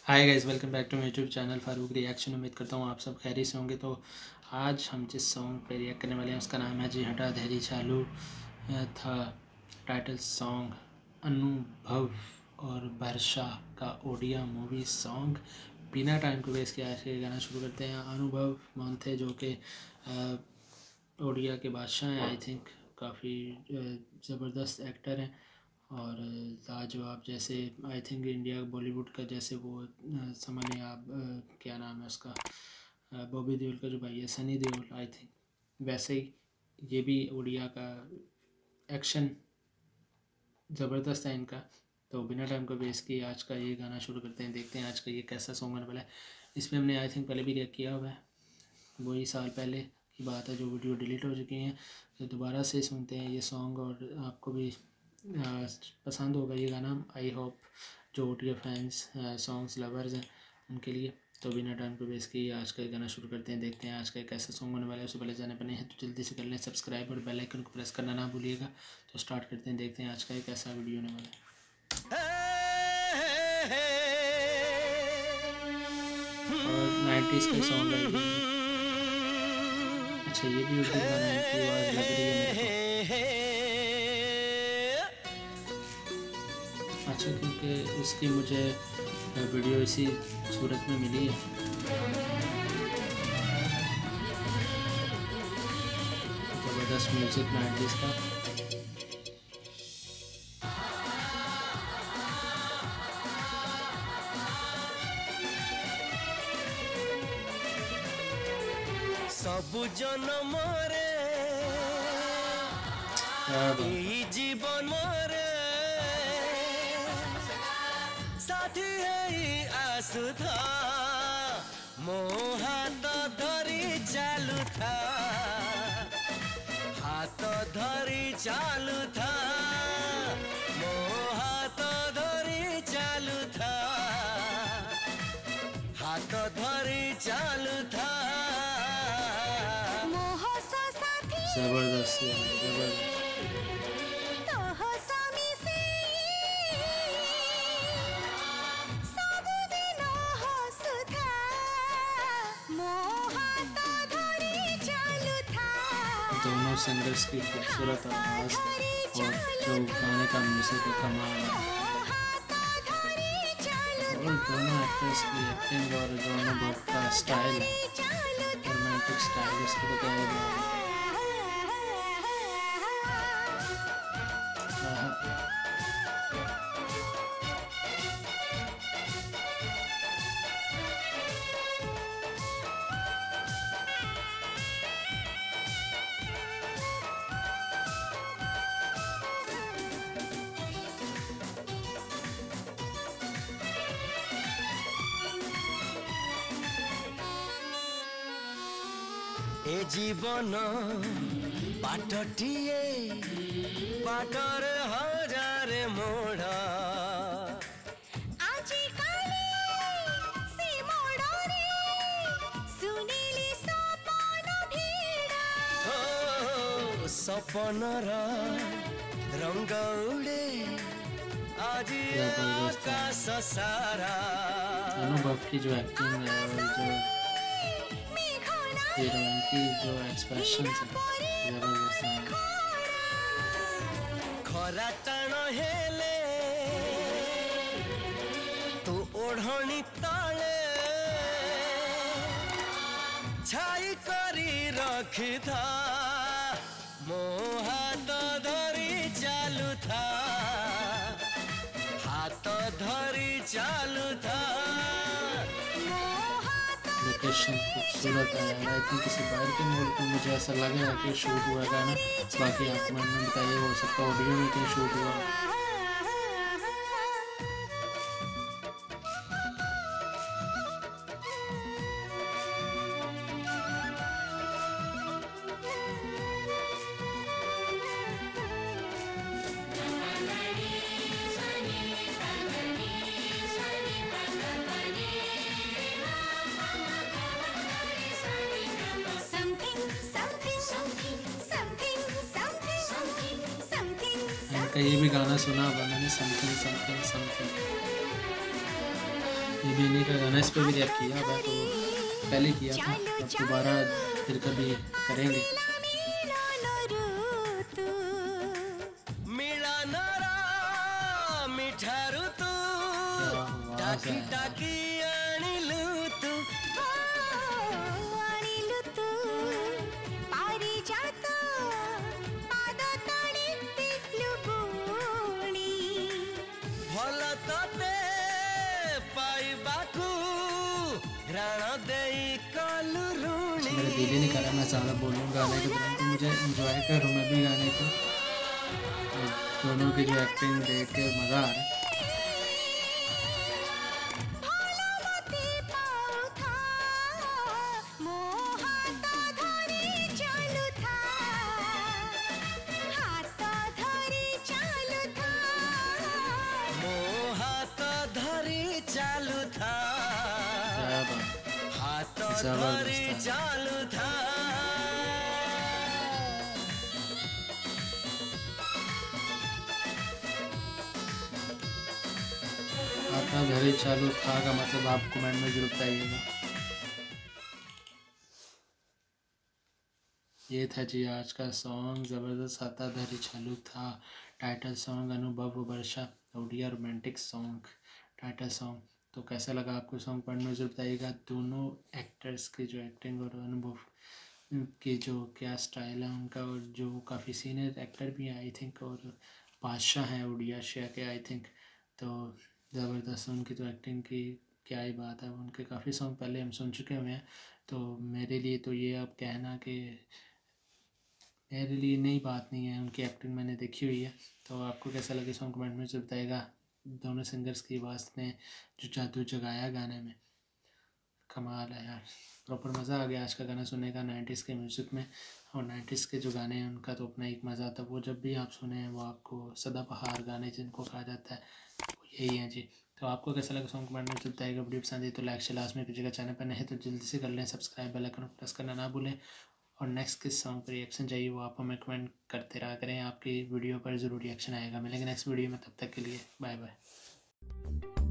Hi guys, welcome back to my YouTube channel Farooq reaction. उम्मीद करता हूँ आप सब खैरियत से होंगे। तो आज हम जिस सॉन्ग पे रिएक्ट करने वाले हैं उसका नाम है जी हटा धैर्य चालू था। टाइटल सॉन्ग अनुभव और वर्षा का ओडिया मूवी सॉन्ग। बिना टाइम को वेस्ट किए आज के गाना शुरू करते हैं। अनुभव मोंथे जो कि ओडिया के बादशाह हैं, आई थिंक काफ़ी ज़बरदस्त एक्टर हैं और लाजवाब, जैसे आई थिंक इंडिया बॉलीवुड का जैसे वो समझ आप क्या नाम है उसका, बॉबी देओल का जो भाई है सनी देओल, आई थिंक वैसे ही ये भी उड़िया का एक्शन ज़बरदस्त है इनका। तो बिना टाइम को वेस्ट किए आज का ये गाना शुरू करते हैं, देखते हैं आज का ये कैसा सॉन्ग होने वाला है। इस पर हमने आई थिंक पहले भी रिएक्ट किया हुआ है, वही साल पहले की बात है जो वीडियो डिलीट हो चुकी हैं। तो दोबारा से सुनते हैं ये सॉन्ग और आपको भी पसंद होगा ये गाना, आई होप। जो ओटीए फैंस सॉन्ग्स लवर्स हैं उनके लिए। तो बिना टाइम को वेस्ट किए आज का गाना शुरू करते हैं, देखते हैं आज का कैसा सॉन्ग होने वाला है। उससे पहले जाने बने हैं तो जल्दी से कर लें सब्सक्राइब और बेल आइकन को प्रेस करना ना भूलिएगा। तो स्टार्ट करते हैं, देखते हैं आज का कैसा वीडियो होने वाला है। और 90s का सॉन्ग है। अच्छा, ये भी उर्दू गाना है की आवाज़ लग रही है मेरे को। अच्छा, क्योंकि इसकी मुझे वीडियो इसी सूरत में मिली है। ज़बरदस्त म्यूज़िक 90s का। सबु जनमरे एई जीवन मरे साथी हेई आसुथा मो हाथ धरी चालुथा हाथ धरी चालुथा मो हाथ धरी चालुथा हाथ धरी चालुथा। ज़बरदस्त है, ज़बरदस्त। दोनों सिंगर्स की खूबसूरत आवाज़ और जो गाने का म्यूज़िक है कमाल है, और दोनों एक्टर्स की एक्टिंग और जो अनुभव का स्टाइल, रोमांटिक स्टाइल, इसको तो क्या ही बोलूं। ए जीवन बाटटिए बाटर हजार मोड़ सपनर रंग उड़े आज आकाश सारा। अनुभव की जो एक्टिंग है और जो हीरोइन की जो एक्सप्रेशंस हैं ज़बरदस्त हैं। खरा टाण हेले तू ओढ़नी तले छाई करी रखी था मो हाथ धरी चालू था हाथ धरी चालू था। लोकेशन खूबसूरत है, आई थिंक किसी बाहर के मुल्क में मुझे ऐसा लग रहा है कि शूट हुआ गाना। बाकी आप कमेंट में बताइए, हो सकता है ऑडियो में कहीं शूट हुआ। इनका ये भी गाना सुना हुआ मैंने, समथिंग समथिंग समथिंग। ये भी इन्हीं का गाना, इस पे भी रिएक्ट किया हुआ है, तो पहले किया था, अब दोबारा फिर कभी करेंगे। क्या आवाज़ है यार। मेरा दिल ही नहीं कर रहा मैं ज़्यादा बोलूँ गाने के दौरान, तो मुझे इंजॉय करूँ मैं भी गाने को, और दोनों की जो एक्टिंग देख के मज़ा आ रहा है। क्या बात, जबरदस्त है। आता धरी चालू था का मतलब आप कमेंट में जरूर बताइएगा। ये था जी आज का सॉन्ग, ज़बरदस्त आता धरी चालू था, title song Anubhav Varsha, Odia romantic song, title song. तो कैसा लगा आपको सॉन्ग, कमेंट में जरूर बताइएगा। दोनों एक्टर्स की जो एक्टिंग और अनुभव की जो क्या स्टाइल है उनका, और जो काफ़ी सीनियर एक्टर भी हैं आई थिंक, और बादशाह हैं उड़िया के आई थिंक, तो ज़बरदस्त उनकी तो एक्टिंग की क्या ही बात है। उनके काफ़ी सॉन्ग पहले हम सुन चुके हुए हैं, तो मेरे लिए तो ये अब कहना कि मेरे लिए नई बात नहीं है, उनकी एक्टिंग मैंने देखी हुई है। तो आपको कैसा लगे सॉन्ग कमेंट में जरूर बताइएगा। दोनों सिंगर्स की आवाज़ ने जो जादू जगाया गाने में, कमाल है यार, प्रॉपर मज़ा आ गया आज का गाना सुनने का 90s के म्यूज़िक में। और 90s के जो गाने हैं उनका तो अपना एक मज़ा आता है, वो जब भी आप सुने हैं वो आपको सदाबहार गाने जिनको कहा जाता है वो यही हैं जी। तो आपको कैसा लगा सॉन्ग कमेंट में जरूर बताइएगा। वीडियो पसंद है तो लाइक से लास्ट में कीजिएगा, चैनल पर नहीं तो जल्दी से कर लें सब्सक्राइब, बेल आइकन प्रेस करना ना भूलें। और नेक्स्ट किस सॉन्ग पर रिएक्शन चाहिए वो आप हमें कमेंट करते रहा करें, आपकी वीडियो पर ज़रूर रिएक्शन आएगा। मिलेंगे नेक्स्ट वीडियो में, तब तक के लिए बाय बाय।